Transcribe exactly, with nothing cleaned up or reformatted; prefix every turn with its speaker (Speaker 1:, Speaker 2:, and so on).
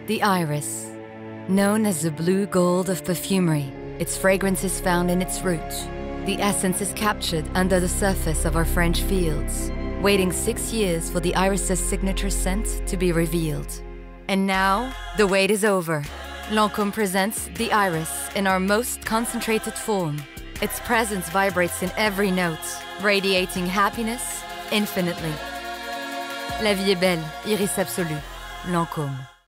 Speaker 1: The iris. Known as the blue gold of perfumery, its fragrance is found in its roots. The essence is captured under the surface of our French fields, waiting six years for the iris's signature scent to be revealed. And now, the wait is over. Lancome presents the iris in our most concentrated form. Its presence vibrates in every note, radiating happiness infinitely. La vie est belle, Iris Absolue, Lancome.